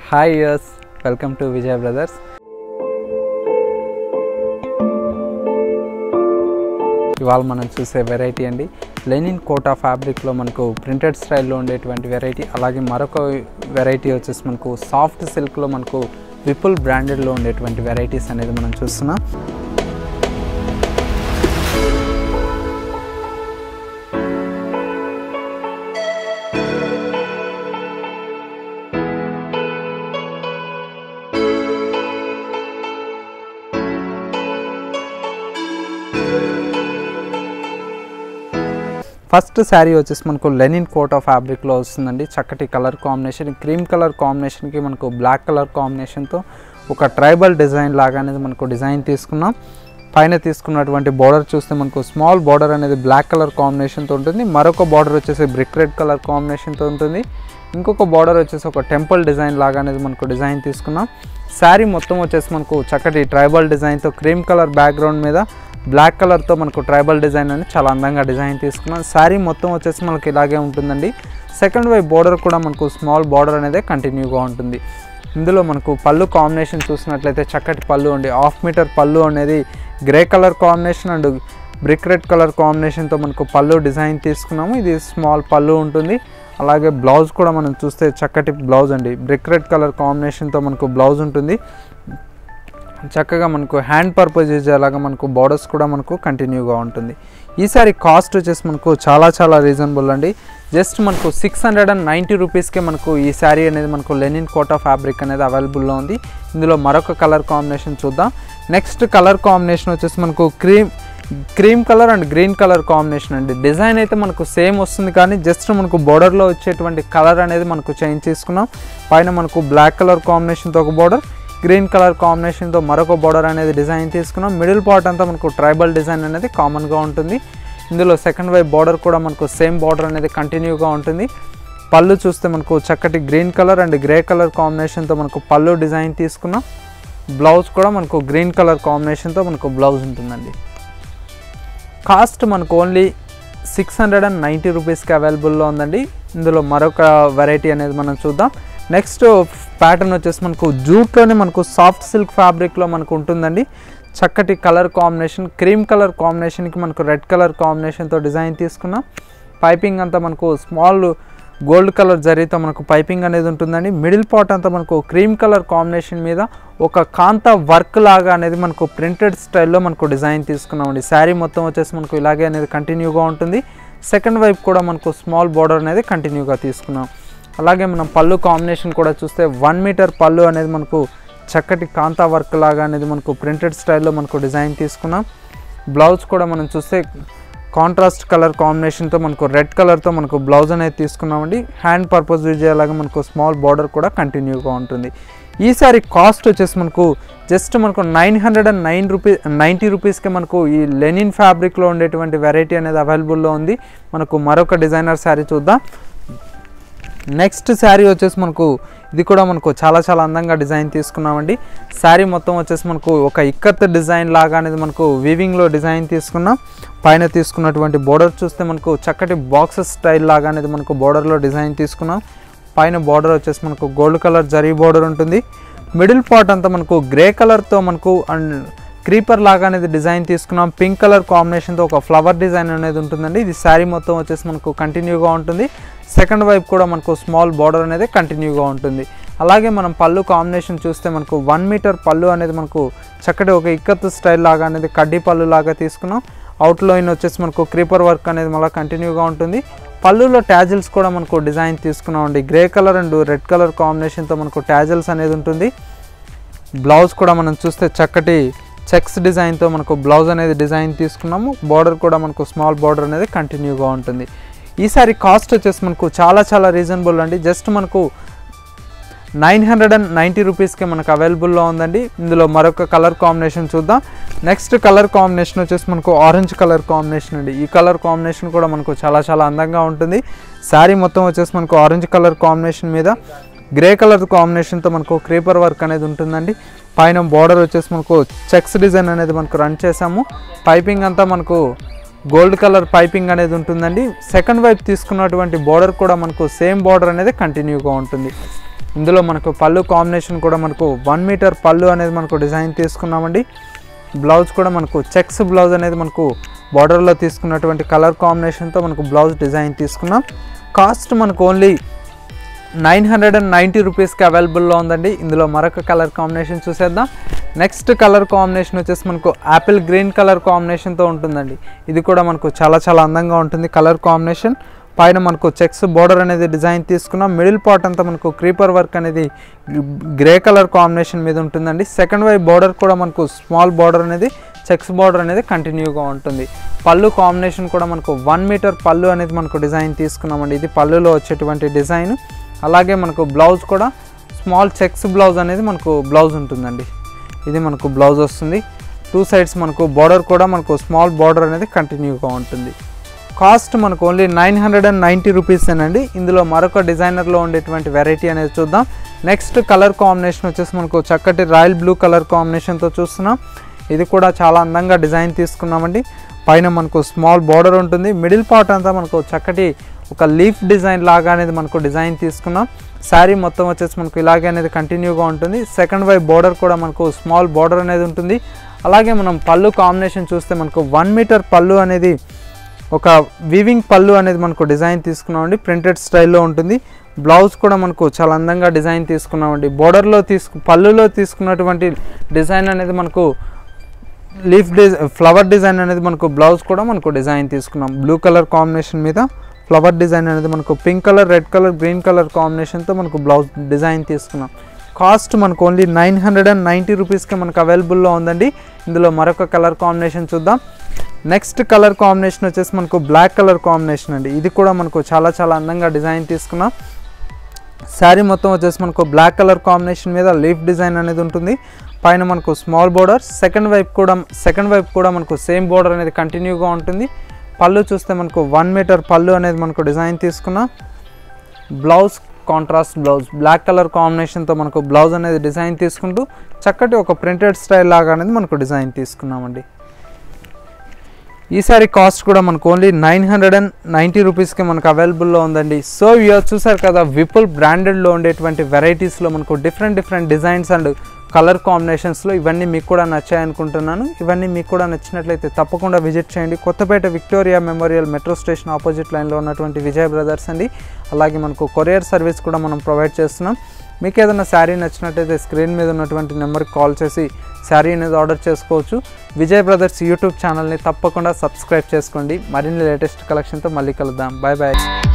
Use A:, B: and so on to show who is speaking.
A: Hi yes, welcome to Vijay brothers. ఇవాళ మనం చూసే వెరైటీ అండి లెనిన్ కోటా ఫ్యాబ్రిక్లో మనకు ప్రింటెడ్ స్టైల్లో ఉండేటువంటి వెరైటీ. అలాగే మరొక వెరైటీ వచ్చేసి మనకు సాఫ్ట్ సిల్క్లో మనకు విపుల్ బ్రాండెడ్లో ఉండేటువంటి వెరైటీస్ అనేది మనం చూస్తున్నాం. ఫస్ట్ శారీ వచ్చేసి మనకు లెనిన్ కోటా ఫ్యాబ్రిక్లో వస్తుందండి. చక్కటి కలర్ కాంబినేషన్, క్రీమ్ కలర్ కాంబినేషన్కి మనకు బ్లాక్ కలర్ కాంబినేషన్తో ఒక ట్రైబల్ డిజైన్ లాగా అనేది మనకు డిజైన్ తీసుకున్నాం. పైన తీసుకున్నటువంటి బార్డర్ చూస్తే మనకు స్మాల్ బార్డర్ అనేది బ్లాక్ కలర్ కాంబినేషన్తో ఉంటుంది. మరొక బార్డర్ వచ్చేసి బ్రిక్ రెడ్ కలర్ కాంబినేషన్తో ఉంటుంది. ఇంకొక బార్డర్ వచ్చేసి ఒక టెంపుల్ డిజైన్ లాగా అనేది మనకు డిజైన్ తీసుకున్నాం. శారీ మొత్తం వచ్చేసి మనకు చక్కటి ట్రైబల్ డిజైన్తో క్రీమ్ కలర్ బ్యాక్గ్రౌండ్ మీద బ్లాక్ కలర్తో మనకు ట్రైబల్ డిజైన్ అని చాలా అందంగా డిజైన్ తీసుకున్నాం. శారీ మొత్తం వచ్చేసి మనకి ఇలాగే ఉంటుందండి. సెకండ్ వైపు బార్డర్ కూడా మనకు స్మాల్ బార్డర్ అనేది కంటిన్యూగా ఉంటుంది. ఇందులో మనకు పళ్ళు కాంబినేషన్ చూసినట్లయితే చక్కటి పళ్ళు అండి. 1/2 మీటర్ పళ్ళు అనేది grey colour combination and brick red colour కాంబినేషన్తో మనకు పళ్ళు డిజైన్ తీసుకున్నాము. ఇది స్మాల్ పళ్ళు ఉంటుంది. అలాగే బ్లౌజ్ కూడా మనం చూస్తే చక్కటి బ్లౌజ్ అండి. బ్రిక్ రెడ్ కలర్ కాంబినేషన్తో మనకు బ్లౌజ్ ఉంటుంది. చక్కగా మనకు హ్యాండ్ పర్పస్ యూజ్ అయ్యేలాగా మనకు బార్డర్స్ కూడా మనకు కంటిన్యూగా ఉంటుంది. ఈసారి కాస్ట్ వచ్చేసి మనకు చాలా రీజనబుల్ అండి. జస్ట్ మనకు 690 రూపీస్కే మనకు ఈ శారీ అనేది మనకు లెనిన్ కోటా ఫ్యాబ్రిక్ అనేది అవైలబుల్లో ఉంది. ఇందులో మరొక కలర్ కాంబినేషన్ చూద్దాం. నెక్స్ట్ కలర్ కాంబినేషన్ వచ్చేసి మనకు cream colour and green colour combination అండి. డిజైన్ అయితే మనకు సేమ్ వస్తుంది, కానీ జస్ట్ మనకు బార్డర్లో వచ్చేటువంటి కలర్ అనేది మనకు చేంజ్ చేసుకున్నాం. పైన మనకు బ్లాక్ కలర్ కాంబినేషన్తో ఒక బార్డర్, గ్రీన్ కలర్ కాంబినేషన్తో మరొక బార్డర్ అనేది డిజైన్ తీసుకున్నాం. మిడిల్ పార్ట్ అంతా మనకు ట్రైబల్ డిజైన్ అనేది కామన్గా ఉంటుంది. ఇందులో సెకండ్ వైపు బార్డర్ కూడా మనకు సేమ్ బార్డర్ అనేది కంటిన్యూగా ఉంటుంది. పళ్ళు చూస్తే మనకు చక్కటి green colour and grey colour కాంబినేషన్తో మనకు పళ్ళు డిజైన్ తీసుకున్నాం. బ్లౌజ్ కూడా మనకు గ్రీన్ కలర్ కాంబినేషన్తో మనకు బ్లౌజ్ ఉంటుందండి. కాస్ట్ మనకు ఓన్లీ 690 రూపీస్కి అవైలబుల్లో ఉందండి. ఇందులో మరొక వెరైటీ అనేది మనం చూద్దాం. నెక్స్ట్ ప్యాటర్న్ వచ్చేసి మనకు జూట్లోనే మనకు సాఫ్ట్ సిల్క్ ఫ్యాబ్రిక్లో మనకు ఉంటుందండి. చక్కటి కలర్ కాంబినేషన్, క్రీమ్ కలర్ కాంబినేషన్కి మనకు రెడ్ కలర్ కాంబినేషన్తో డిజైన్ తీసుకున్నాం. పైపింగ్ అంతా మనకు స్మాల్ గోల్డ్ కలర్ జరీతో మనకు పైపింగ్ అనేది ఉంటుందండి. మిడిల్ పార్ట్ అంతా మనకు క్రీమ్ కలర్ కాంబినేషన్ మీద ఒక కాంతా వర్క్ లాగా అనేది మనకు ప్రింటెడ్ స్టైల్లో మనకు డిజైన్ తీసుకున్నామండి. శారీ మొత్తం వచ్చేసి మనకు ఇలాగే అనేది కంటిన్యూగా ఉంటుంది. సెకండ్ వైపు కూడా మనకు స్మాల్ బార్డర్ అనేది కంటిన్యూగా తీసుకున్నాం. అలాగే మనం పళ్ళు కాంబినేషన్ కూడా చూస్తే 1 మీటర్ పళ్ళు అనేది మనకు చక్కటి కాంతా వర్క్ లాగా అనేది మనకు ప్రింటెడ్ స్టైల్లో మనకు డిజైన్ తీసుకున్నాం. బ్లౌజ్ కూడా మనం చూస్తే కాంట్రాస్ట్ కలర్ కాంబినేషన్తో మనకు రెడ్ కలర్తో మనకు బ్లౌజ్ అనేది తీసుకున్నామండి. హ్యాండ్ పర్పస్ యూజ్ అయ్యేలాగా మనకు స్మాల్ బార్డర్ కూడా కంటిన్యూగా ఉంటుంది. ఈసారి కాస్ట్ వచ్చేసి మనకు జస్ట్ మనకు 990 రూపీస్కి మనకు ఈ లెనిన్ ఫ్యాబ్రిక్లో ఉండేటువంటి వెరైటీ అనేది అవైలబుల్లో ఉంది. మనకు మరొక డిజైనర్ శారీ చూద్దాం. నెక్స్ట్ శారీ వచ్చేసి మనకు ఇది కూడా మనకు చాలా అందంగా డిజైన్ తీసుకున్నామండి. శారీ మొత్తం వచ్చేసి మనకు ఒక ఇక్కత్ డిజైన్ లాగా అనేది మనకు వీవింగ్లో డిజైన్ తీసుకున్నాం. పైన తీసుకున్నటువంటి బోర్డర్ చూస్తే మనకు చక్కటి బాక్సెస్ స్టైల్ లాగా అనేది మనకు బోర్డర్లో డిజైన్ తీసుకున్నాం. పైన బార్డర్ వచ్చేసి మనకు గోల్డ్ కలర్ జరీ బార్డర్ ఉంటుంది. మిడిల్ పార్ట్ అంతా మనకు గ్రే కలర్తో మనకు అండ్ క్రీపర్ లాగా అనేది డిజైన్ తీసుకున్నాం. పింక్ కలర్ కాంబినేషన్తో ఒక ఫ్లవర్ డిజైన్ అనేది ఉంటుందండి. ఇది శారీ మొత్తం వచ్చేసి మనకు కంటిన్యూగా ఉంటుంది. సెకండ్ వైపు కూడా మనకు స్మాల్ బార్డర్ అనేది కంటిన్యూగా ఉంటుంది. అలాగే మనం పళ్ళు కాంబినేషన్ చూస్తే మనకు 1 మీటర్ పళ్ళు అనేది మనకు చక్కటి ఒక ఇక్కత్ స్టైల్ లాగా అనేది కడ్డీ పళ్ళు లాగా తీసుకున్నాం. అవుట్లైన్ వచ్చేసి మనకు క్రీపర్ వర్క్ అనేది మళ్ళీ కంటిన్యూగా ఉంటుంది. పళ్ళులో ట్యాజిల్స్ కూడా మనకు డిజైన్ తీసుకున్నామండి. Grey colour and red colour కాంబినేషన్తో మనకు ట్యాజిల్స్ అనేది ఉంటుంది. బ్లౌజ్ కూడా మనం చూస్తే చక్కటి చెక్స్ డిజైన్తో మనకు బ్లౌజ్ అనేది డిజైన్ తీసుకున్నాము. బార్డర్ కూడా మనకు స్మాల్ బార్డర్ అనేది కంటిన్యూగా ఉంటుంది. ఈసారి కాస్ట్ వచ్చేసి మనకు చాలా రీజనబుల్ అండి. జస్ట్ మనకు 990 రూపీస్కి మనకు అవైలబుల్లో ఉందండి. ఇందులో మరొక కలర్ కాంబినేషన్ చూద్దాం. నెక్స్ట్ కలర్ కాంబినేషన్ వచ్చేసి మనకు ఆరెంజ్ కలర్ కాంబినేషన్ అండి. ఈ కలర్ కాంబినేషన్ కూడా మనకు చాలా అందంగా ఉంటుంది. శారీ మొత్తం వచ్చేసి మనకు ఆరెంజ్ కలర్ కాంబినేషన్ మీద గ్రే కలర్ కాంబినేషన్తో మనకు క్రీపర్ వర్క్ అనేది ఉంటుందండి. పైన బార్డర్ వచ్చేసి మనకు చెక్స్ డిజైన్ అనేది మనకు రన్ చేసాము. పైపింగ్ అంతా మనకు గోల్డ్ కలర్ పైపింగ్ అనేది ఉంటుందండి. సెకండ్ వైపు తీసుకున్నటువంటి బార్డర్ కూడా మనకు సేమ్ బార్డర్ అనేది కంటిన్యూగా ఉంటుంది. ఇందులో మనకు పళ్ళు కాంబినేషన్ కూడా మనకు 1 మీటర్ పళ్ళు అనేది మనకు డిజైన్ తీసుకున్నామండి. బ్లౌజ్ కూడా మనకు చెక్స్ బ్లౌజ్ అనేది మనకు బార్డర్లో తీసుకున్నటువంటి కలర్ కాంబినేషన్తో మనకు బ్లౌజ్ డిజైన్ తీసుకున్నాం. కాస్ట్ మనకు ఓన్లీ 990 రూపీస్కి అవైలబుల్లో ఉందండి. ఇందులో మరొక కలర్ కాంబినేషన్ చూసేద్దాం. నెక్స్ట్ కలర్ కాంబినేషన్ వచ్చేసి మనకు యాపిల్ గ్రీన్ కలర్ కాంబినేషన్తో ఉంటుందండి. ఇది కూడా మనకు చాలా అందంగా ఉంటుంది కలర్ కాంబినేషన్. పైన మనకు చెక్స్ బోర్డర్ అనేది డిజైన్ తీసుకున్నాం. మిడిల్ పార్ట్ అంతా మనకు క్రీపర్ వర్క్ అనేది గ్రే కలర్ కాంబినేషన్ మీద ఉంటుందండి. సెకండ్ వైపు బోర్డర్ కూడా మనకు స్మాల్ బోర్డర్ అనేది చెక్స్ బోర్డర్ అనేది కంటిన్యూగా ఉంటుంది. పళ్ళు కాంబినేషన్ కూడా మనకు 1 మీటర్ పళ్ళు అనేది మనకు డిజైన్ తీసుకున్నామండి. ఇది పళ్ళులో వచ్చేటువంటి డిజైన్. అలాగే మనకు బ్లౌజ్ కూడా స్మాల్ చెక్స్ బ్లౌజ్ అనేది మనకు బ్లౌజ్ ఉంటుందండి. ఇది మనకు బ్లౌజ్ వస్తుంది. 2 సైడ్స్ మనకు బోర్డర్ కూడా మనకు స్మాల్ బోర్డర్ అనేది కంటిన్యూగా ఉంటుంది. కాస్ట్ మనకు ఓన్లీ 990 రూపీసేనండి. ఇందులో మరొక డిజైనర్లో ఉండేటువంటి వెరైటీ అనేది చూద్దాం. నెక్స్ట్ కలర్ కాంబినేషన్ వచ్చేసి మనకు చక్కటి రాయల్ బ్లూ కలర్ కాంబినేషన్తో చూస్తున్నాం. ఇది కూడా చాలా అందంగా డిజైన్ తీసుకున్నామండి. పైన మనకు స్మాల్ బోర్డర్ ఉంటుంది. మిడిల్ పార్ట్ అంతా మనకు చక్కటి ఒక లీఫ్ డిజైన్ లాగా అనేది మనకు డిజైన్ తీసుకున్నాం. శారీ మొత్తం వచ్చేసి మనకు ఇలాగే అనేది కంటిన్యూగా ఉంటుంది. సెకండ్ వైపు బోర్డర్ కూడా మనకు స్మాల్ బోర్డర్ అనేది ఉంటుంది. అలాగే మనం పళ్ళు కాంబినేషన్ చూస్తే మనకు 1 మీటర్ పళ్ళు అనేది ఒక వీవింగ్ పళ్ళు అనేది మనకు డిజైన్ తీసుకున్నామండి. ప్రింటెడ్ స్టైల్లో ఉంటుంది. బ్లౌజ్ కూడా మనకు చాలా అందంగా డిజైన్ తీసుకున్నామండి. బోర్డర్లో పళ్ళులో తీసుకున్నటువంటి డిజైన్ అనేది మనకు లీఫ్ ఫ్లవర్ డిజైన్ అనేది మనకు బ్లౌజ్ కూడా మనకు డిజైన్ తీసుకున్నాం. బ్లూ కలర్ కాంబినేషన్ మీద ఫ్లవర్ డిజైన్ అనేది మనకు pink colour, red colour, green colour కాంబినేషన్తో మనకు బ్లౌజ్ డిజైన్ తీసుకున్నాం. కాస్ట్ మనకు ఓన్లీ 990 రూపీస్కి మనకు అవైలబుల్లో ఉందండి. ఇందులో మరొక కలర్ కాంబినేషన్ చూద్దాం. నెక్స్ట్ కలర్ కాంబినేషన్ వచ్చేసి మనకు బ్లాక్ కలర్ కాంబినేషన్ అండి. ఇది కూడా మనకు చాలా అందంగా డిజైన్ తీసుకున్నాం. శారీ మొత్తం వచ్చేసి మనకు బ్లాక్ కలర్ కాంబినేషన్ మీద లీఫ్ డిజైన్ అనేది ఉంటుంది. పైన మనకు స్మాల్ బోర్డర్, సెకండ్ వైపు కూడా మనకు సేమ్ బోర్డర్ అనేది కంటిన్యూగా ఉంటుంది. పళ్ళు చూస్తే మనకు 1 మీటర్ పళ్ళు అనేది మనకు డిజైన్ తీసుకున్నాం. Blouse contrast blouse black colour కాంబినేషన్తో మనకు బ్లౌజ్ అనేది డిజైన్ తీసుకుంటూ చక్కటి ఒక ప్రింటెడ్ స్టైల్ లాగా అనేది మనకు డిజైన్ తీసుకున్నామండి. ఈ సారీ కాస్ట్ కూడా మనకు ఓన్లీ 990 రూపీస్కి మనకు అవైలబుల్లో ఉందండి. సో ఇయర్ చూసారు కదా, విపుల్ బ్రాండెడ్లో ఉండేటువంటి వెరైటీస్లో మనకు డిఫరెంట్ డిజైన్స్ అండ్ కలర్ కాంబినేషన్స్లో ఇవన్నీ మీకు కూడా నచ్చాయనుకుంటున్నాను. ఇవన్నీ మీకు కూడా నచ్చినట్లయితే తప్పకుండా విజిట్ చేయండి. Kothapet Victoria Memorial metro station opposite లైన్లో ఉన్నటువంటి విజయ్ బ్రదర్స్ అండి. అలాగే మనకు కొరియర్ సర్వీస్ కూడా మనం ప్రొవైడ్ చేస్తున్నాం. మీకు ఏదైనా శారీ నచ్చినట్లయితే స్క్రీన్ మీద ఉన్నటువంటి నెంబర్కి కాల్ చేసి శారీ అనేది ఆర్డర్ చేసుకోవచ్చు. విజయ్ బ్రదర్స్ యూట్యూబ్ ఛానల్ని తప్పకుండా సబ్స్క్రైబ్ చేసుకోండి. మరిన్ని లేటెస్ట్ కలెక్షన్తో మళ్ళీ కలుద్దాం. బాయ్.